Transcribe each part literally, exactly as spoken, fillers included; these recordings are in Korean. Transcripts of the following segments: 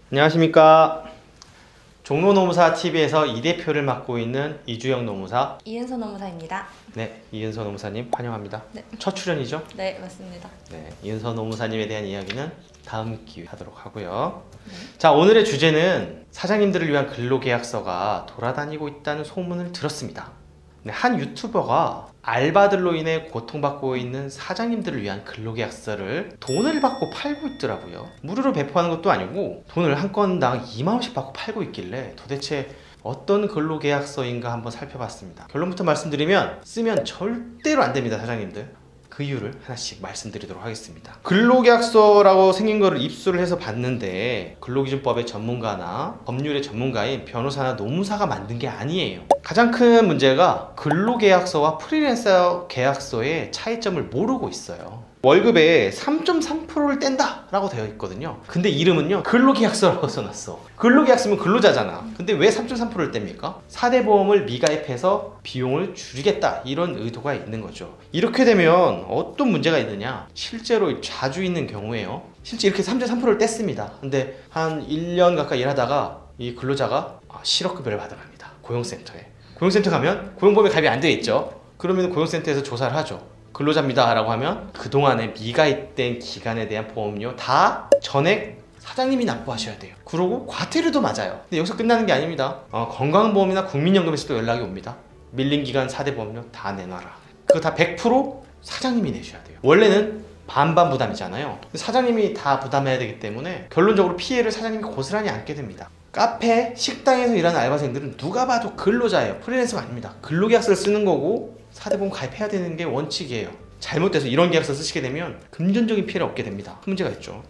안녕하십니까. 종로노무사티비에서 이 대표를 맡고 있는 이주영 노무사, 이은서 노무사입니다. 네, 이은서 노무사님 환영합니다. 네. 첫 출연이죠? 네, 맞습니다. 네, 이은서 노무사님에 대한 이야기는 다음 기회에 하도록 하고요. 네. 자, 오늘의 주제는 사장님들을 위한 근로계약서가 돌아다니고 있다는 소문을 들었습니다. 네, 한 유튜버가 알바들로 인해 고통받고 있는 사장님들을 위한 근로계약서를 돈을 받고 팔고 있더라고요. 무료로 배포하는 것도 아니고 돈을 한 건당 이만 원씩 받고 팔고 있길래 도대체 어떤 근로계약서인가 한번 살펴봤습니다. 결론부터 말씀드리면 쓰면 절대로 안 됩니다, 사장님들. 그 이유를 하나씩 말씀드리도록 하겠습니다. 근로계약서라고 생긴 거를 입수를 해서 봤는데 근로기준법의 전문가나 법률의 전문가인 변호사나 노무사가 만든 게 아니에요. 가장 큰 문제가 근로계약서와 프리랜서 계약서의 차이점을 모르고 있어요. 월급에 삼 점 삼 퍼센트를 뗀다 라고 되어 있거든요. 근데 이름은요 근로계약서라고 써놨어. 근로계약서면 근로자잖아. 근데 왜 삼 점 삼 퍼센트를 뗍니까? 사 대 보험을 미가입해서 비용을 줄이겠다, 이런 의도가 있는 거죠. 이렇게 되면 어떤 문제가 있느냐, 실제로 자주 있는 경우에요, 실제 이렇게 삼 점 삼 퍼센트를 뗐습니다. 근데 한 일 년 가까이 일하다가 이 근로자가 실업급여를 받아갑니다. 고용센터에. 고용센터 가면 고용보험에 가입이 안 되어 있죠. 그러면 고용센터에서 조사를 하죠. 근로자입니다 라고 하면 그동안에 미가입된 기간에 대한 보험료 다 전액 사장님이 납부하셔야 돼요. 그리고 과태료도 맞아요. 근데 여기서 끝나는 게 아닙니다. 어, 건강보험이나 국민연금에서도 연락이 옵니다. 밀린 기간 사 대 보험료 다 내놔라. 그거 다 백 퍼센트 사장님이 내셔야 돼요. 원래는 반반 부담이잖아요. 사장님이 다 부담해야 되기 때문에 결론적으로 피해를 사장님이 고스란히 안게 됩니다. 카페, 식당에서 일하는 알바생들은 누가 봐도 근로자예요. 프리랜서가 아닙니다. 근로계약서를 쓰는 거고 사 대 보험 가입해야 되는 게 원칙이에요. 잘못돼서 이런 계약서 쓰시게 되면 금전적인 피해를 얻게 됩니다. 문제가 있죠.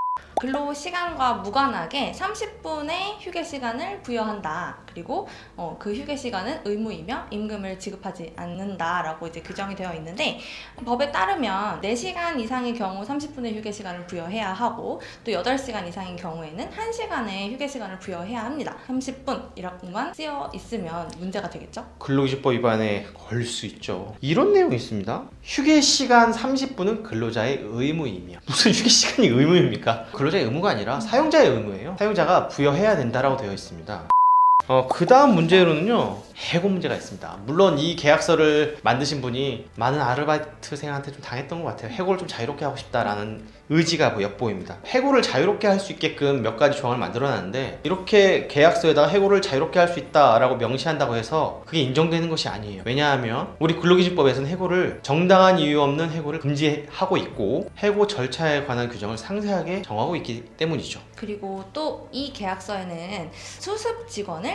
근로 시간과 무관하게 삼십 분의 휴게 시간을 부여한다. 그리고 어, 그 휴게 시간은 의무이며 임금을 지급하지 않는다라고 이제 규정이 되어 있는데, 법에 따르면 네 시간 이상의 경우 삼십 분의 휴게 시간을 부여해야 하고, 또 여덟 시간 이상인 경우에는 한 시간의 휴게 시간을 부여해야 합니다. 삼십 분이라고만 쓰여 있으면 문제가 되겠죠? 근로기준법 위반에 걸릴 수 있죠. 이런 내용이 있습니다. 휴게 시간 삼십 분은 근로자의 의무이며. 무슨 휴게 시간이 의무입니까? 근로자의 의무가 아니라 사용자의 의무예요. 사용자가 부여해야 된다라고 되어 있습니다. 어, 그 다음 문제로는요, 해고 문제가 있습니다. 물론 이 계약서를 만드신 분이 많은 아르바이트생한테 좀 당했던 것 같아요. 해고를 좀 자유롭게 하고 싶다라는 의지가 뭐 엿보입니다. 해고를 자유롭게 할 수 있게끔 몇 가지 조항을 만들어놨는데, 이렇게 계약서에다가 해고를 자유롭게 할 수 있다라고 명시한다고 해서 그게 인정되는 것이 아니에요. 왜냐하면 우리 근로기준법에서는 해고를, 정당한 이유 없는 해고를 금지하고 있고 해고 절차에 관한 규정을 상세하게 정하고 있기 때문이죠. 그리고 또 이 계약서에는 수습 직원을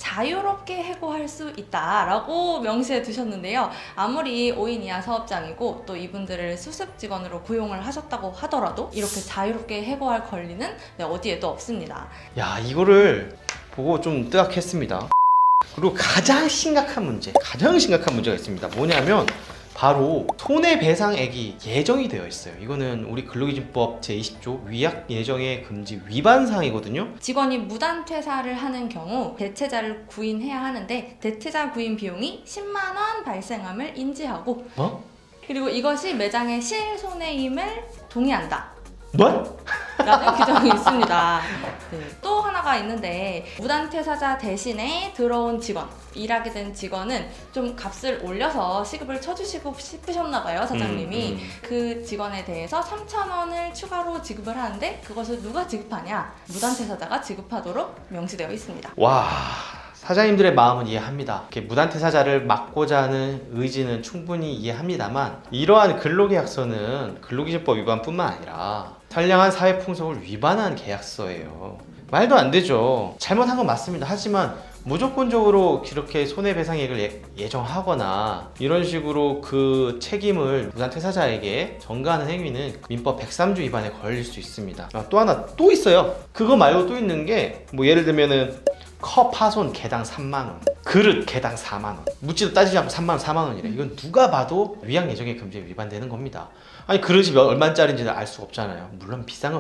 자유롭게 해고할 수 있다라고 명시해 두셨는데요. 아무리 오 인 이하 사업장이고 또 이분들을 수습 직원으로 고용을 하셨다고 하더라도 이렇게 자유롭게 해고할 권리는 어디에도 없습니다. 야, 이거를 보고 좀 뜨악했습니다. 그리고 가장 심각한 문제, 가장 심각한 문제가 있습니다. 뭐냐면 바로 손해배상액이 예정이 되어 있어요. 이거는 우리 근로기준법 제이십 조 위약 예정의 금지 위반 사항이거든요. 직원이 무단 퇴사를 하는 경우 대체자를 구인해야 하는데, 대체자 구인 비용이 십만 원 발생함을 인지하고, 뭐? 그리고 이것이 매장의 실손해임을 동의한다. 뭐? 라는 규정이 있습니다. 네. 또 하나가 있는데, 무단 퇴사자 대신에 들어온 직원, 일하게 된 직원은 좀 값을 올려서 시급을 쳐주시고 싶으셨나봐요, 사장님이. 음, 음. 그 직원에 대해서 삼천 원을 추가로 지급을 하는데, 그것을 누가 지급하냐? 무단 퇴사자가 지급하도록 명시되어 있습니다. 와, 사장님들의 마음은 이해합니다. 이렇게 무단퇴사자를 막고자 하는 의지는 충분히 이해합니다만, 이러한 근로계약서는 근로기준법 위반뿐만 아니라 선량한 사회풍속을 위반한 계약서예요. 말도 안 되죠. 잘못한 건 맞습니다. 하지만 무조건적으로 이렇게 손해배상액을 예, 예정하거나 이런 식으로 그 책임을 무단퇴사자에게 전가하는 행위는 민법 백삼 조 위반에 걸릴 수 있습니다. 아, 또 하나 또 있어요. 그거 말고 또 있는 게, 뭐 예를 들면은 컵 파손 개당 삼만 원, 그릇 개당 사만 원, 묻지도 따지지 않고 삼만 원, 사만 원이래. 이건 누가 봐도 위약 예정의 금지에 위반되는 겁니다. 아니, 그릇이 얼마짜리인지는 알 수 없잖아요. 물론 비싼 거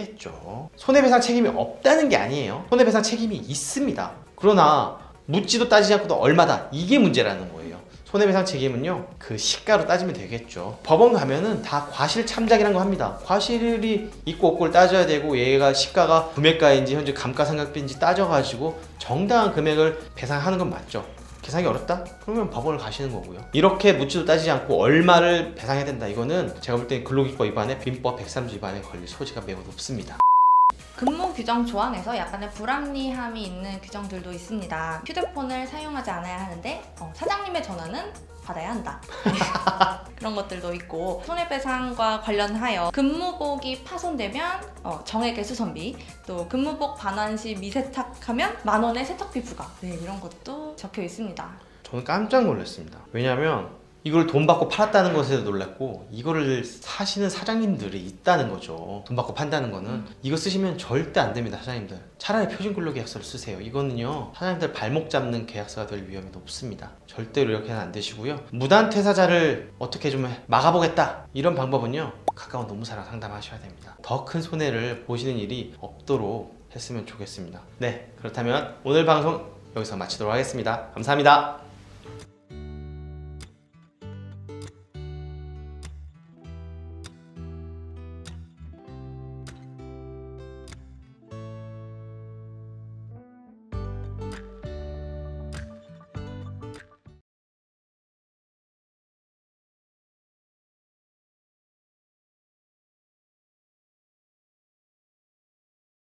쓰시겠죠. 손해배상 책임이 없다는 게 아니에요. 손해배상 책임이 있습니다. 그러나 묻지도 따지지 않고도 얼마다, 이게 문제라는 거예요. 손해배상 책임은요 그 시가로 따지면 되겠죠. 법원 가면은 다 과실 참작이라는 거 합니다. 과실이 있고 없고를 따져야 되고 얘가 시가가 구매가인지 현재 감가상각비인지 따져가지고 정당한 금액을 배상하는 건 맞죠. 계산이 어렵다? 그러면 법원을 가시는 거고요. 이렇게 묻지도 따지지 않고 얼마를 배상해야 된다, 이거는 제가 볼 때는 근로기법 위반에 민법 백삼 조 위반에 걸릴 소지가 매우 높습니다. 근무 규정 조항에서 약간의 불합리함이 있는 규정들도 있습니다. 휴대폰을 사용하지 않아야 하는데 어, 사장님의 전화는 받아야 한다. 그런 것들도 있고, 손해배상과 관련하여 근무복이 파손되면 어, 정액의 수선비, 또 근무복 반환 시 미세탁하면 만 원의 세탁비 부과, 네, 이런 것도 적혀 있습니다. 저는 깜짝 놀랐습니다. 왜냐하면 이걸 돈 받고 팔았다는 것에도 놀랐고, 이거를 사시는 사장님들이 있다는 거죠. 돈 받고 판다는 거는. 음. 이거 쓰시면 절대 안 됩니다, 사장님들. 차라리 표준근로계약서를 쓰세요. 이거는요 사장님들 발목 잡는 계약서가 될 위험이 높습니다. 절대로 이렇게는 안 되시고요. 무단퇴사자를 어떻게 좀 막아보겠다, 이런 방법은요 가까운 노무사랑 상담하셔야 됩니다. 더 큰 손해를 보시는 일이 없도록 했으면 좋겠습니다. 네, 그렇다면 오늘 방송 여기서 마치도록 하겠습니다. 감사합니다.